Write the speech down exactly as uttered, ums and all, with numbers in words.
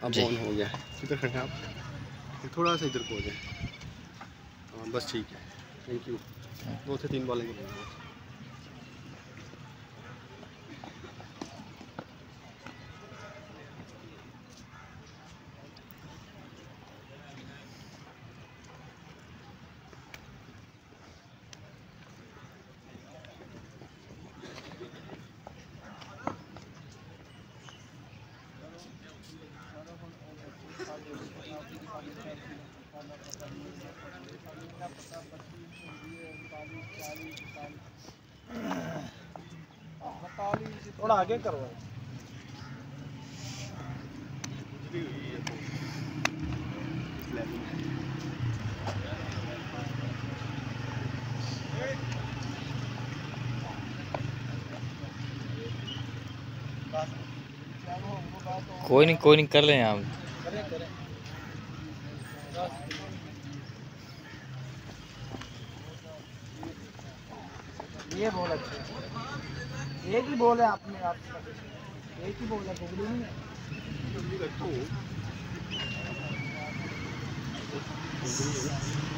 अब ऑन हो गया है। किधर खड़े हैं आप? थोड़ा सा इधर को हो जाए। हाँ बस ठीक है, थैंक यू। दो से तीन बॉलें करेंगे। थोड़ा आगे करो। कोई नहीं कोई नहीं कर लें आप। करें करें। ये बॉल अच्छी है, एक ही बॉल है आपने आपके एक ही बॉल है, गुगली नहीं है।